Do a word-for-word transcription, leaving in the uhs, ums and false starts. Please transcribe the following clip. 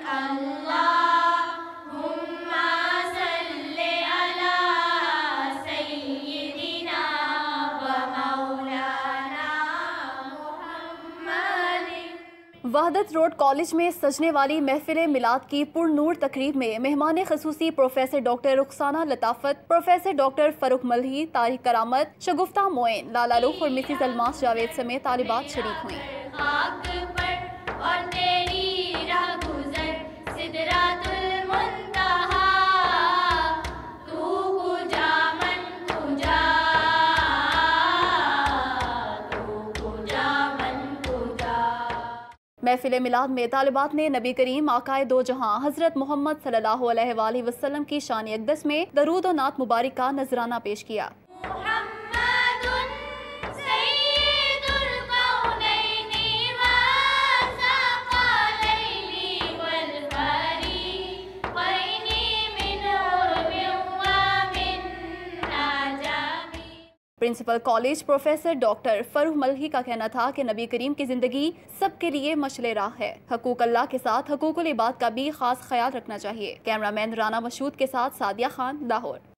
وحدت road college میں سجنے والی محفل میلاد کی پر نور تقریب میں مہمان خصوصی professor doctor Rukhsana Latafat, professor doctor Farooq Malhi, Tariq Karamat, Shagufta معین، لالا رخ اور مسز الماس جاوید سمیت طالبات شریک ہوئیں۔ محفل میلاد میں طالبات نے نبی کریم آقائے دو جہاں حضرت محمد صلی اللہ علیہ وآلہ وسلم کی شان اقدس میں درود و نعت مبارک کا نذرانہ پیش کیا۔ Principal college professor doctor Farooq Malhi کا کہنا تھا کہ نبی کریم کی زندگی سب کے لیے مشعل راہ ہے۔ حقوق اللہ کے ساتھ حقوق العباد کا بھی خاص خیال رکھنا چاہیے۔ کیمرہ مین رانا مشہود کے ساتھ سعدیہ خان، لاہور۔